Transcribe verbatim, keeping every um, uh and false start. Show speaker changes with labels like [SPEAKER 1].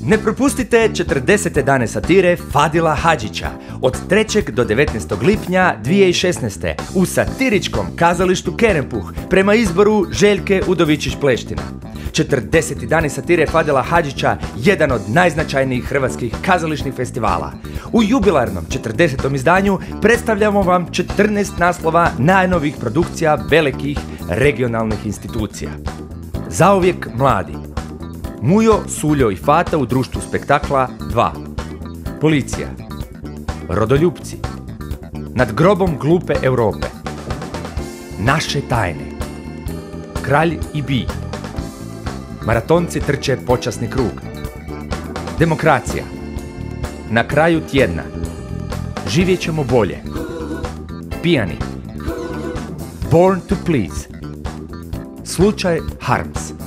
[SPEAKER 1] Ne propustite četrdesete dane satire Fadila Hadžića od trećeg do devetnaestog lipnja dvije tisuće šesnaeste. u satiričkom kazalištu Kerempuh prema izboru Željke Udovičić-Pleština. četrdeseti dani satire Fadila Hadžića jedan od najznačajnijih hrvatskih kazališnih festivala. U jubilarnom četrdesetom izdanju predstavljamo vam četrnaest naslova najnovijih produkcija velikih regionalnih institucija. Zauvijek mladi. Mujo, Suljo i Fata u društvu spektakla dva. Policija. Rodoljupci. Nad grobom glupe Europe. Naše tajne. Kralj i Bi. Maratonci trče počasni krug. Demokracija. Na kraju tjedna. Živjet ćemo bolje. Pijani. Born to please. Slučaj Harms.